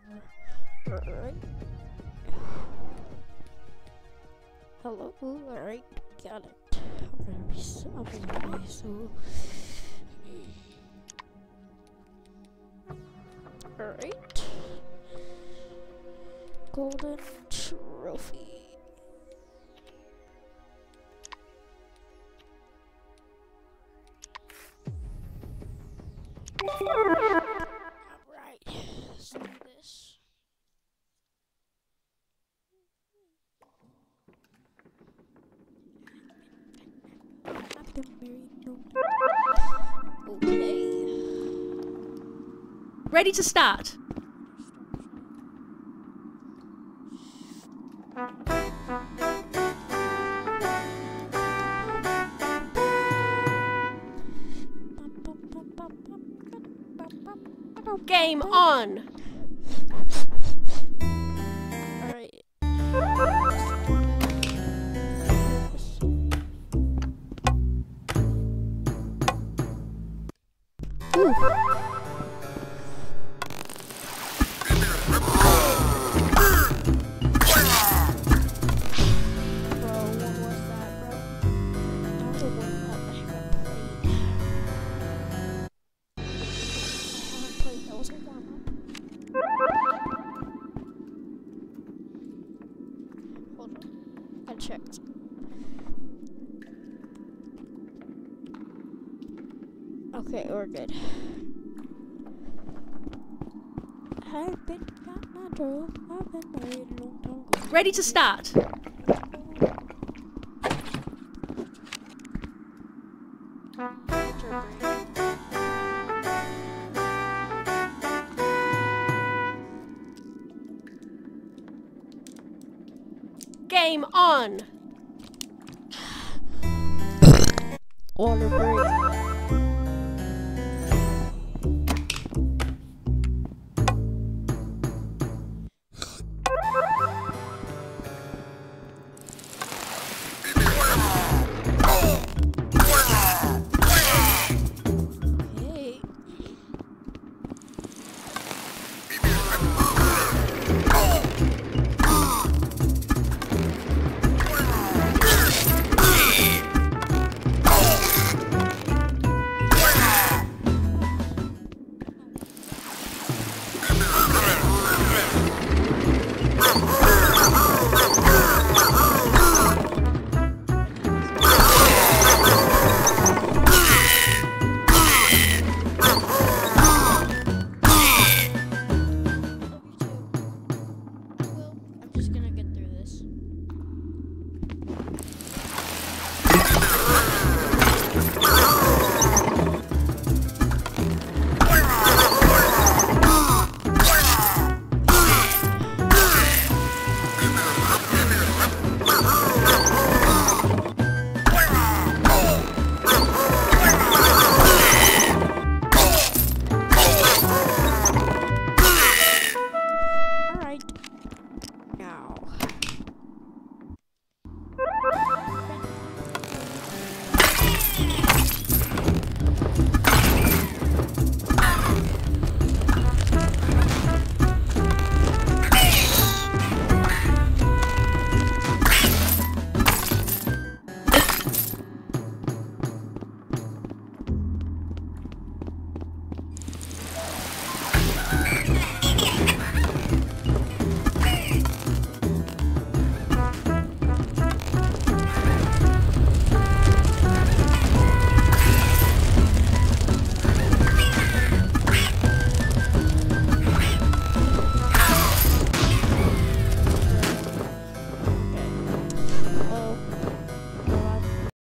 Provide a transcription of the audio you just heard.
Alright. Hello, alright, got it. I'm gonna be so. Alright. Golden trophy. Alright, let's do this. I've been married, no. Okay. Ready to start. Game on. Alright. Ooh. I checked. Okay, we're good. I've been got my drove. I've been married a long time ago. Ready to start. Game on. Water break.